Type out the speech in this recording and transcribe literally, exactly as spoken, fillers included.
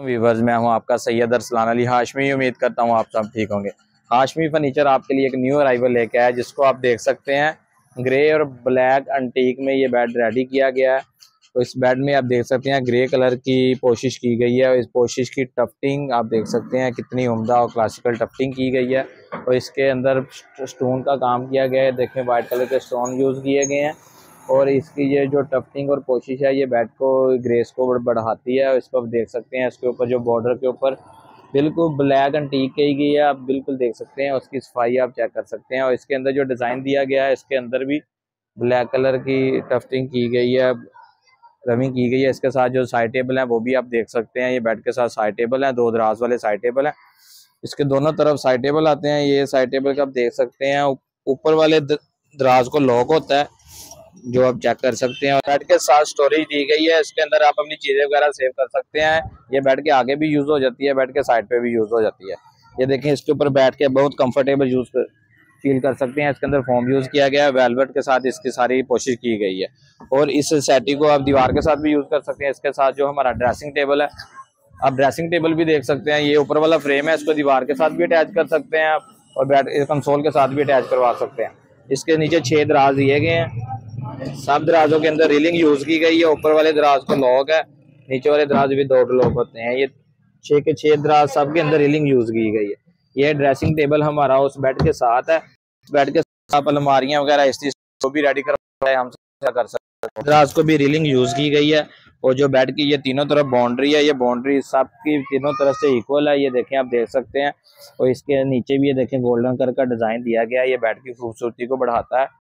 Viewers, मैं हूं आपका सैयद अरसलान अली हाशमी। उम्मीद करता हूं आप सब ठीक होंगे। हाशमी फर्नीचर आपके लिए एक न्यू अराइवल लेके आया है, जिसको आप देख सकते हैं ग्रे और ब्लैक अंटीक में ये बेड रेडी किया गया है। तो इस बेड में आप देख सकते हैं ग्रे कलर की कोशिश की गई है और इस कोशिश की टफ्टिंग आप देख सकते हैं कितनी उम्दा और क्लासिकल टफ्टिंग की गई है। और इसके अंदर स्टोन का काम किया गया है, देखें वाइट कलर के स्टोन यूज़ किए गए हैं। और इसकी ये जो टफ्टिंग और कोशिश है ये बेड को ग्रेस को बढ़ाती है। और इसको आप देख सकते हैं इसके ऊपर जो बॉर्डर के ऊपर बिल्कुल ब्लैक एंटीक की गई है, आप बिल्कुल देख सकते हैं उसकी सफाई आप चेक कर सकते हैं। और इसके अंदर जो डिज़ाइन दिया गया है इसके अंदर भी ब्लैक कलर की टफ्टिंग की गई है, रविंग की गई है। इसके साथ जो साइड टेबल है वो भी आप देख सकते हैं, ये बेड के साथ साइड टेबल है, दो दराज वाले साइड टेबल है। इसके दोनों तरफ साइड टेबल आते हैं। ये साइड टेबल का आप देख सकते हैं ऊपर वाले दराज को लॉक होता है जो आप चेक कर सकते हैं। और बेड के साथ स्टोरेज दी गई है, इसके अंदर आप अपनी चीजें वगैरह सेव कर सकते हैं। ये बेड के आगे भी यूज हो जाती है, बेड के साइड पे भी यूज हो जाती है। ये देखें इसके ऊपर बैठ के बहुत कंफर्टेबल यूज कर फील कर सकते हैं। इसके अंदर फोम यूज किया गया है, वेलवेट के साथ इसकी सारी कोशिश की गई है। और इस सेटी को आप दीवार के साथ भी यूज कर सकते हैं। इसके साथ जो हमारा ड्रेसिंग टेबल है, आप ड्रेसिंग टेबल भी देख सकते हैं। ये ऊपर वाला फ्रेम है, इसको दीवार के साथ भी अटैच कर सकते हैं आप और बेड कंसोल के साथ भी अटैच करवा सकते हैं। इसके नीचे छह दराज दिए गए हैं, सब दराजों के अंदर रीलिंग यूज की गई है। ऊपर वाले दराज को लॉक है, नीचे वाले दराज भी दो लॉक होते हैं। ये छह के छह दराज सब के अंदर रीलिंग यूज की गई है। ये ड्रेसिंग टेबल हमारा उस बेड के साथ है। बेड के साथ अलमारियां वगैरह इस चीज को भी रेडी करवाया हम कर सकते हैं। दराज को भी रीलिंग यूज की गई है। और जो बेड की ये तीनों तरफ बाउंड्री है, ये बाउंड्री सब की तीनों तरफ से इक्वल है, ये देखें आप देख सकते हैं। और इसके नीचे भी ये देखें गोल्डन कलर का डिजाइन दिया गया है, ये बेड की खूबसूरती को बढ़ाता है।